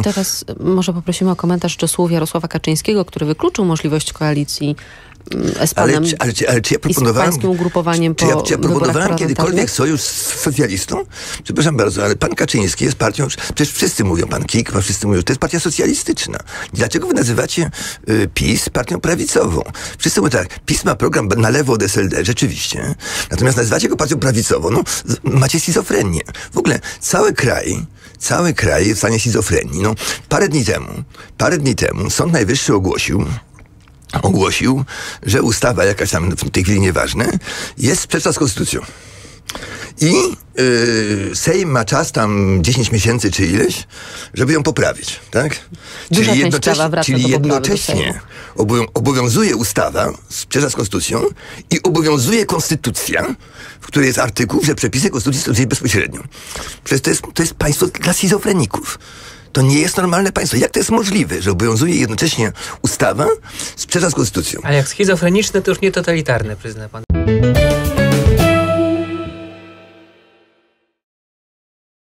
I teraz może poprosimy o komentarz do słów Jarosława Kaczyńskiego, który wykluczył możliwość koalicji z panem ale czy ja proponowałem, i z pańskim ugrupowaniem czy ja proponowałem kiedykolwiek sojusz z socjalistą? Przepraszam bardzo, ale pan Kaczyński jest partią, przecież wszyscy mówią, pan Kik, wszyscy mówią, że to jest partia socjalistyczna. Dlaczego wy nazywacie PiS partią prawicową? Wszyscy mówią tak, PiS ma program na lewo od SLD, rzeczywiście. Natomiast nazywacie go partią prawicową, no macie schizofrenię. W ogóle cały kraj jest w stanie schizofrenii. No, parę dni temu Sąd Najwyższy ogłosił, że ustawa jakaś tam, w tej chwili nieważne, jest sprzeczna z konstytucją. I Sejm ma czas tam 10 miesięcy czy ileś, żeby ją poprawić, tak? Czyli jednocześnie obowiązuje ustawa sprzeczna z konstytucją i obowiązuje konstytucja, w której jest artykuł, że przepisy konstytucji stosują bezpośrednio. Przecież to jest państwo dla schizofreników. To nie jest normalne państwo. Jak to jest możliwe, że obowiązuje jednocześnie ustawa sprzeczna z konstytucją? A jak schizofreniczne, to już nie totalitarne, przyzna pan.